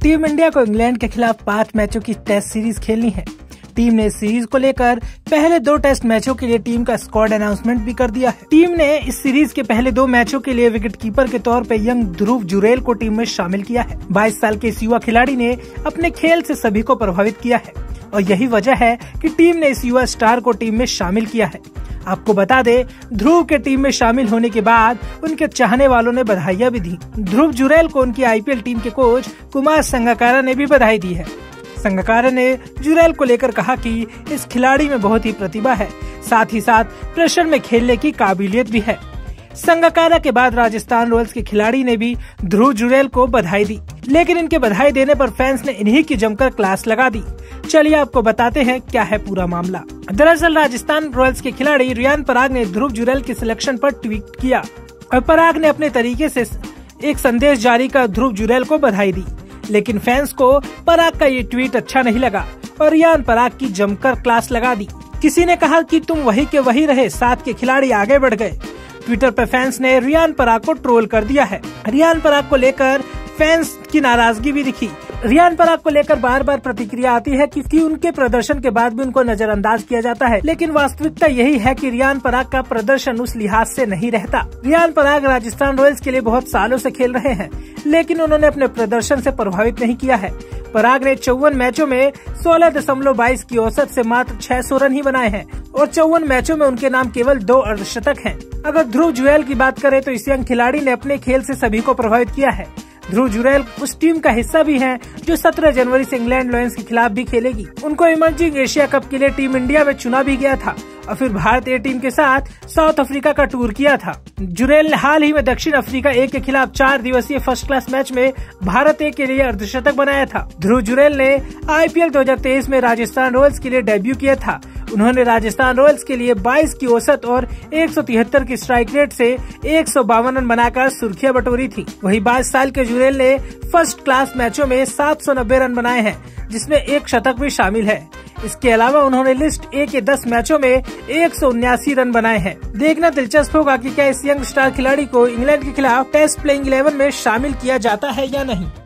Team India को England के खिलाफ 5 मैचों की टेस्ट सीरीज खेलनी है। टीम ने इस सीरीज को लेकर पहले 2 टेस्ट मैचों के लिए टीम का स्क्वाड अनाउंसमेंट भी कर दिया है। टीम ने इस सीरीज के पहले 2 मैचों के लिए विकेटकीपर के तौर पर यंग ध्रुव जुरैल को टीम में शामिल किया है। 22 साल के इस युवा खिलाड़ी ने अपने खेल से सभी को प्रभावित किया है और यही वजह है कि टीम ने इस युवा स्टार को टीम में शामिल किया है। आपको बता दे, ध्रुव के टीम में शामिल होने के बाद उनके चाहने वालों ने बधाइयां भी दी। ध्रुव जुरैल को उनकी आईपीएल टीम के कोच कुमार संगकारा ने भी बधाई दी है। संगकारा ने जुरैल को लेकर कहा कि इस खिलाड़ी में बहुत ही प्रतिभा है, साथ ही साथ प्रेशर में खेलने की काबिलियत भी है। संगकारा के बाद राजस्थान रॉयल्स के खिलाड़ी ने भी ध्रुव जुरैल को बधाई दी, लेकिन इनके बधाई देने पर फैंस ने इन्हीं की जमकर क्लास लगा दी। चलिए आपको बताते हैं क्या है पूरा मामला। दरअसल राजस्थान रॉयल्स के खिलाड़ी रियान पराग ने ध्रुव जुरैल के सिलेक्शन पर ट्वीट किया और पराग ने अपने तरीके से एक संदेश जारी कर ध्रुव जुरैल को बधाई दी, लेकिन फैंस को पराग का ये ट्वीट अच्छा नहीं लगा और रियान पराग की जमकर क्लास लगा दी। किसी ने कहा कि तुम वही के वही रहे, साथ के खिलाड़ी आगे बढ़ गए। ट्विटर पर फैंस ने रियान पराग को ट्रोल कर दिया है। रियान पराग को लेकर फैंस की नाराजगी भी दिखी। रियान पराग को लेकर बार बार प्रतिक्रिया आती है कि उनके प्रदर्शन के बाद भी उनको नजरअंदाज किया जाता है, लेकिन वास्तविकता यही है कि रियान पराग का प्रदर्शन उस लिहाज से नहीं रहता। रियान पराग राजस्थान रॉयल्स के लिए बहुत सालों से खेल रहे हैं, लेकिन उन्होंने अपने प्रदर्शन से प्रभावित नहीं किया है। पराग ने 54 मैचों में 16.22 की औसत से मात्र 600 रन ही बनाए हैं और 54 मैचों में उनके नाम केवल 2 अर्धशतक हैं। अगर ध्रुव जुरैल की बात करें तो इस यंग खिलाड़ी ने अपने खेल से सभी को प्रभावित किया है। ध्रुव जुरैल उस टीम का हिस्सा भी हैं जो 17 जनवरी से इंग्लैंड लायंस के खिलाफ भी खेलेगी। उनको इमर्जिंग एशिया कप के लिए टीम इंडिया में चुना भी गया था और फिर भारत ए टीम के साथ साउथ अफ्रीका का टूर किया था। जुरैल ने हाल ही में दक्षिण अफ्रीका ए के खिलाफ 4 दिवसीय फर्स्ट क्लास मैच में भारत ए के लिए अर्धशतक बनाया था। ध्रुव जुरैल ने आईपीएल 2023 में राजस्थान रॉयल्स के लिए डेब्यू किया था। उन्होंने राजस्थान रॉयल्स के लिए 22 की औसत और 173 की स्ट्राइक रेट से 152 रन बनाकर सुर्खियां बटोरी थी। वहीं 22 साल के जुरैल ने फर्स्ट क्लास मैचों में 790 रन बनाए हैं, जिसमें 1 शतक भी शामिल है। इसके अलावा उन्होंने लिस्ट ए के 10 मैचों में 179 रन बनाए हैं। देखना दिलचस्प होगा कि क्या इस यंग स्टार खिलाड़ी को इंग्लैंड के खिलाफ टेस्ट प्लेइंग 11 में शामिल किया जाता है या नहीं।